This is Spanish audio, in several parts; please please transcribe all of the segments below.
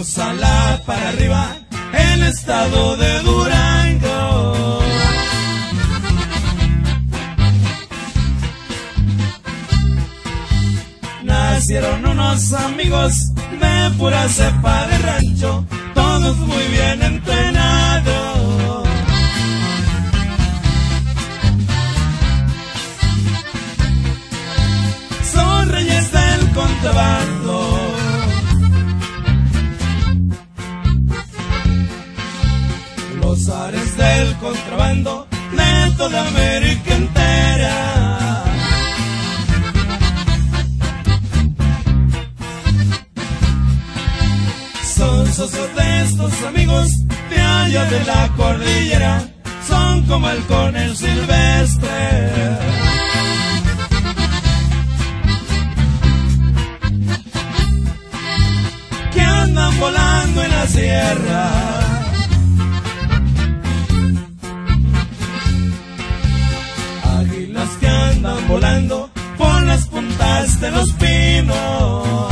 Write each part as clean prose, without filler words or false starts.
Crúzala para arriba, el estado de Durango. Nacieron unos amigos de pura cepa de rancho, todos muy bien entrenados. Son reyes del contrabando. Los ares del contrabando de toda América entera. Son socios de estos amigos de allá de la cordillera, son como el coronel Silvestre. Que andan volando en la sierra. Águilas que andan volando por las puntas de los pinos.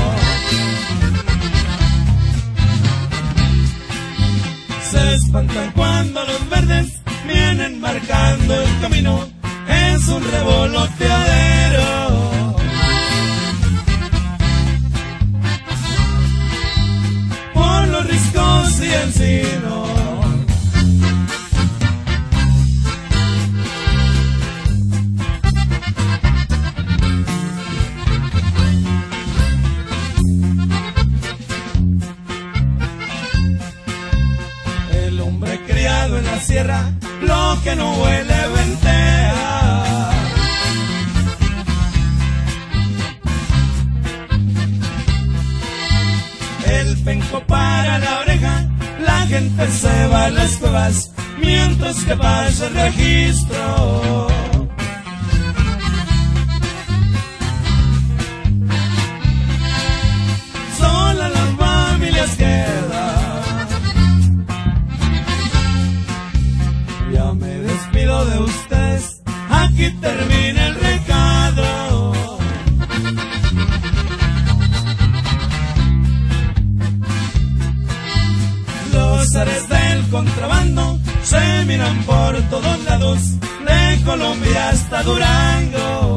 Se espantan cuando los verdes vienen marcando el camino. Es un revoloteadero. Por los riscos y encinos. En la sierra, lo que no huele ventea. El penco para la oreja, la gente se va a las cuevas mientras que pasa el registro. Solas las familias quedan. Ya me despido de ustedes, aquí termina el recado. Los ares del contrabando se miran por todos lados, de Colombia hasta Durango.